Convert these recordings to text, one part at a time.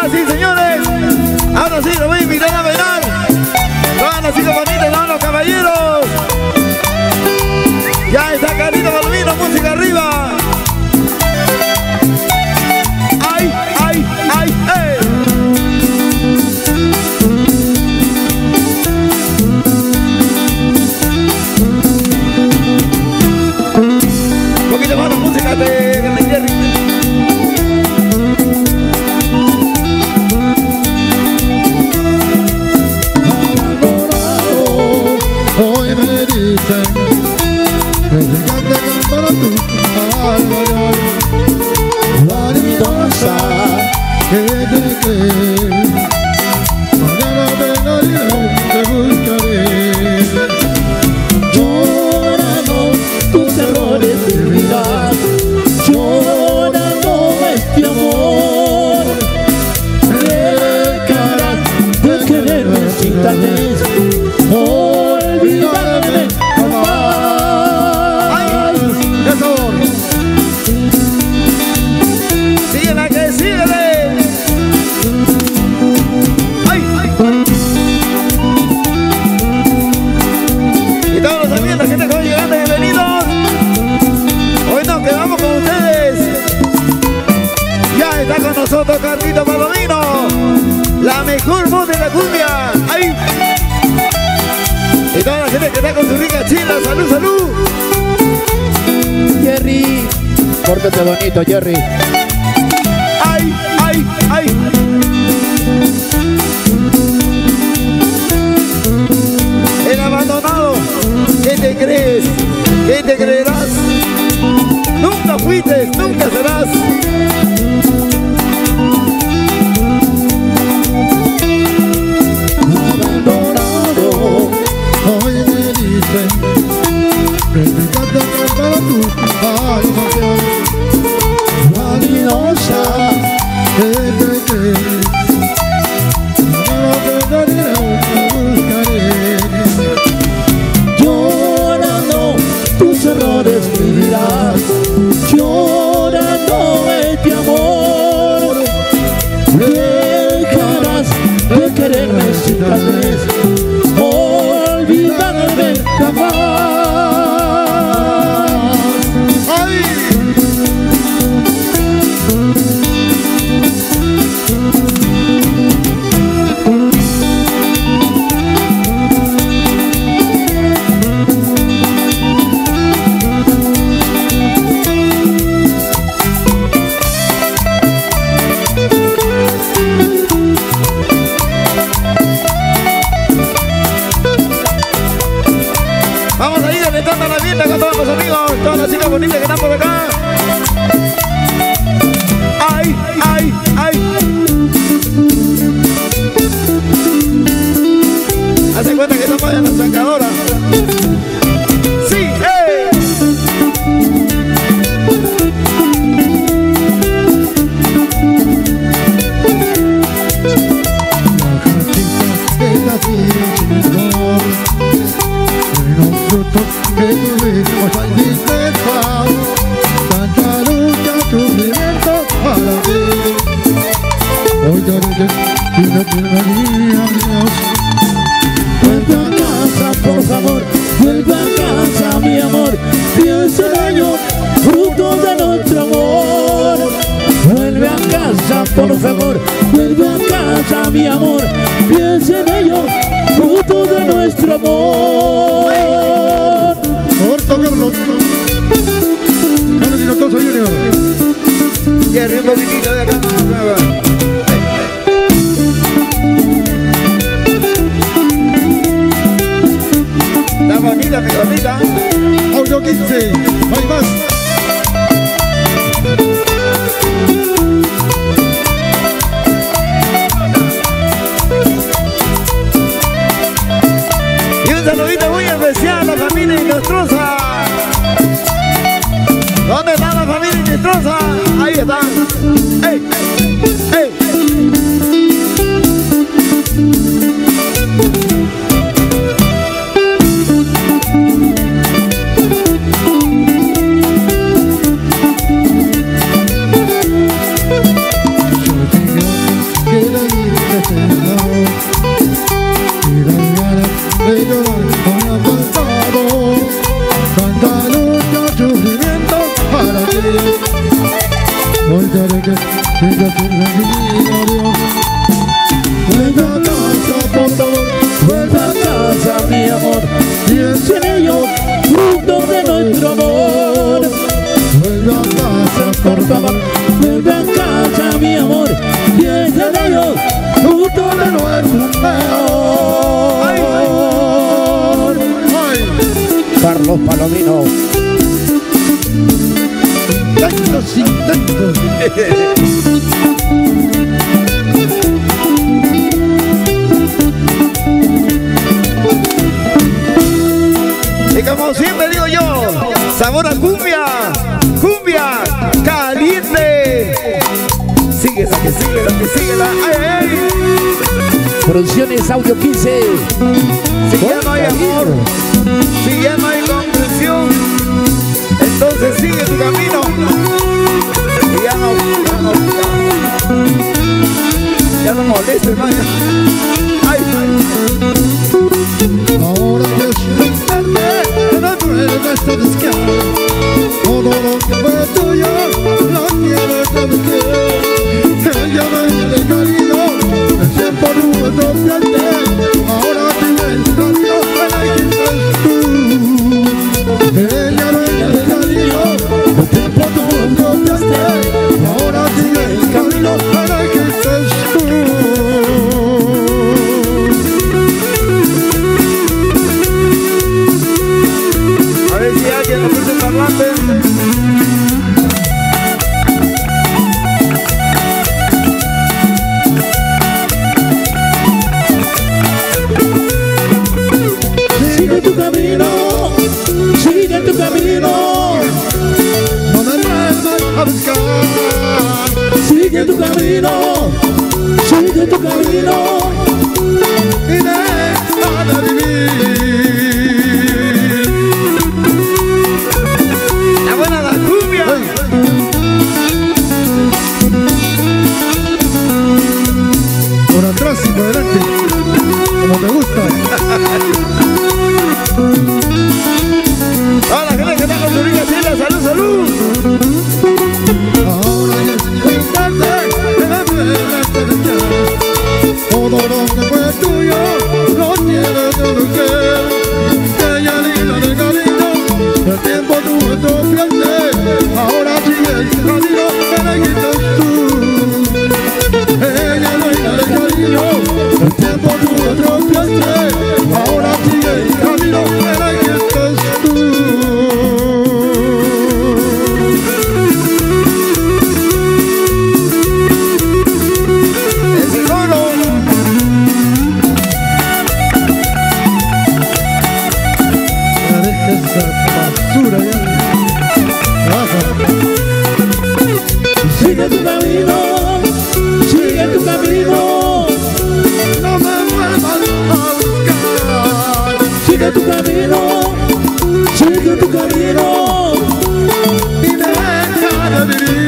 Ahora sí, señores. Ahora sí, lo voy a invitar a bailar. Todas las chicas bonitas, todos los caballeros. Ya está Carlito Palomino, música arriba. ¡Ay, ay, ay, Un poquito más la música de Jerry. Hoy me dicen que llegaste para tu alma, vanidosa, que te crees. Mañana vengaré, te buscaré. Llorando tus errores de vida, llorando este amor. Dejarás de quererme sin tal vez olvidarme jamás. ¡Ay! ¡Eso! ¡Síguela que síguele! ¡Ay! Y todos los amigos que están llegando, bienvenidos. Hoy nos quedamos con ustedes. Ya está con nosotros Carlito Palomino, la mejor voz de la cumbia. ¡Ay! Y toda la gente que está con su rica chila, salud, salud. Jerry, pórtate bonito, Jerry. Ay, ay, ay. El abandonado, ¿qué te crees? ¿Qué te creerás? Nunca fuiste, nunca serás. Abandonado, hoy me dicen que llegaste para tu alma, vanidosa, que te crees. Mañana vengaré, te buscaré. Llorando tus errores vivirás, llorando este amor. Dejarás de quererme sin tal vez olvidarme jamás. ¡Ay! Vamos a ir alentando la fiesta con todos los amigos, todas las chicas bonitas que están por acá. ¡Ay, ay, ay! Hace cuenta que estamos en la sacadora. ¡Sí! ¡Eh! Que tuvimos al disfrutar, tanta lucha, sufrimiento para ti. Hoy te dije, y no te venía Dios. Vuelve a casa, por favor, vuelve a casa, mi amor. Piensa en ello, fruto de nuestro amor. Vuelve a casa, por favor, vuelve a casa, mi amor. Piensa en ello, fruto de nuestro amor. Corto, Carlos. Carlos y los Toso Junior. Y arriba un poquitito de acá. Está bonita, mi gordita. Audio 15, no hay más. Y un saludito muy especial a la familia Inestrosa. ¿Dónde está la familia Inestrosa? Ahí están. ¡Ey! ¡Ey! ella tiene guía, Dios. Vuelve a casa, por favor, vuelve a casa, mi amor. Piensa en ellos, fruto de nuestro amor. Vuelve a casa, por favor, vuelve a casa, mi amor. Piensa en ellos, fruto de nuestro amor. Carlos Palomino. Tantos intentos. Y como siempre digo yo, sabor a cumbia, cumbia caliente. Síguela, que síguela, que síguela. Ay, ay. Producciones Audio 15. Si ya no hay amor, si ya no hay comprensión, entonces sigue tu camino. Y ya no molestes, vaya. Ay, ay. Ahora que es tarde, no vuelve esta descarga. Todo lo que fue tuyo, lo quiero conocer. Ella me dio cariño, el tiempo nuestro pierde. Ahora tiene el cariño, ahí estás tú. Ella me dio cariño, el tiempo nuestro pierde. Ahora tiene el camino, ahí estás tú. A ver si alguien nos puso parlante. Sigue tu camino, sigue tu camino, no me vuelvas a buscar. Sigue tu camino, sigue tu camino, y deja de vivir. La buena la cumbia. Por atrás y por adelante, como te gusta. Toda la gente que está con su rica chela, salud, salud. Ahora ya es tarde, me vuelves a dejar. Todo lo que fue tuyo, lo quieres conocer. Ella linda de cariño, el tiempo nuestro pierde. Ahora sigue el camino, me la quitas tú. Ella linda de cariño, el tiempo nuestro pierde. Ahora sigue el camino, me la quitas tú. Ese coro. Ya deja esa basura ya. Baja. Sigue tu camino, sigue tu camino. No me vuelvas a buscar. Sigue tu camino, sigue tu camino. Y deja de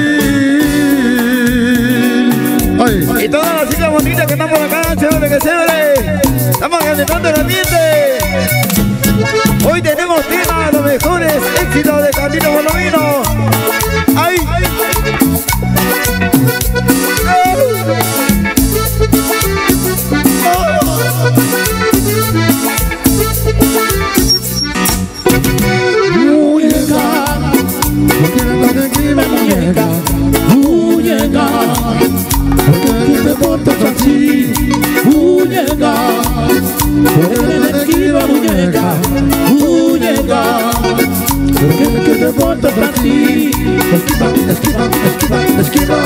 vivir. Ay. Y todas las chicas bonitas que estamos acá, chévere, que chévere. Estamos calentando el ambiente. Hoy tenemos tema de los mejores éxitos de Carlito Palomino. ¡Ay! Muñeca, ¿por qué no te escribes, muñeca? Muñeca, ¿por qué te portas así? Muñeca, ¿por qué te escribes, muñeca? Muñeca, ¿por qué te portas así? Esquiva, esquiva, esquiva, esquiva.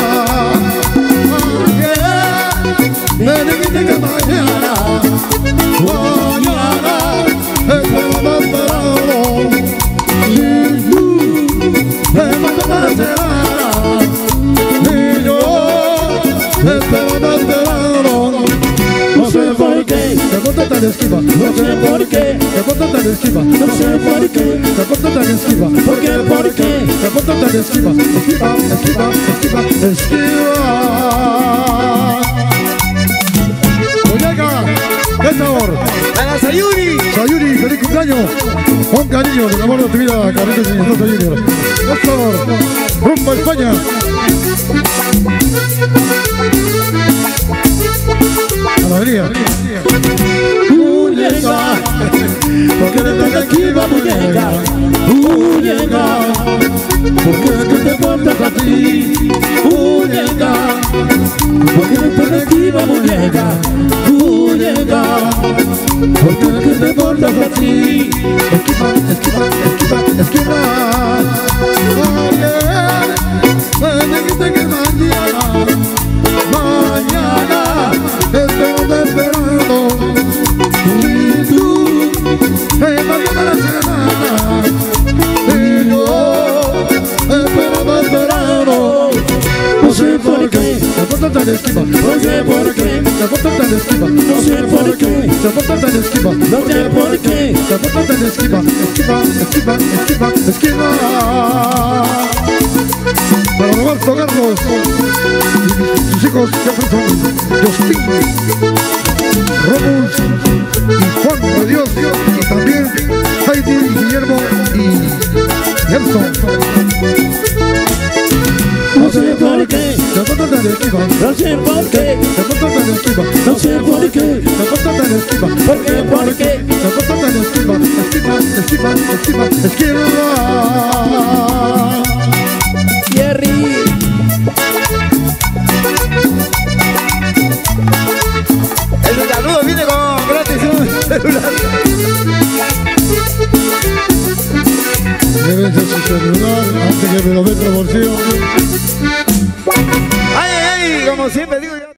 Me dijiste que mañana, mañana, espero más esperado. Y tú, me mandas para esperar. Y yo, espero más esperado. No sé por qué, te portas tan esquiva. No sé por qué, te portas tan esquiva. No sé por qué, te portas tan esquiva. ¿Por qué, por qué, te portas tan esquiva? Esquiva, esquiva, esquiva, esquiva. Muñeca, ¿qué sabor? ¡A la Sayuri! Sayuri, feliz cumpleaños. Con cariño, del amor de tu vida, Carlitos Junior. Por favor, rumbo a España. alegría. Muñeca, porque eres tan esquiva, muñeca. Muñeca, porque ¿qué te importa a ti? Muñeca, porque eres tan esquiva, muñeca. Muñeca, porque ¿qué te importa a ti? Esquiva, esquiva, esquiva, esquiva. Me dijiste que mañana estamos esperando. Y tú, mañana la semana. Y yo, esperando. No sé por qué te portas tan esquiva. No sé por qué te portas tan esquiva. No sé por qué te portas tan esquiva. No sé por qué te portas tan esquiva. Esquiva, esquiva, esquiva, esquiva. Para Roberto Carlos y sus hijos siempre son Justin, Romus y Juan de Dios, y también Heidi, Guillermo y Gerson. No sé por qué te portas tan esquiva. No sé por qué te portas tan esquiva. No sé por qué te portas tan esquiva. ¿Por qué? ¿Por qué te portas tan esquiva? Esquiva, esquiva, esquiva, esquiva. Jerry. El saludo viene con gratis un celular. Debe ser su celular antes que me lo dé por bolsillo. Ay, ay, ay, como siempre digo yo.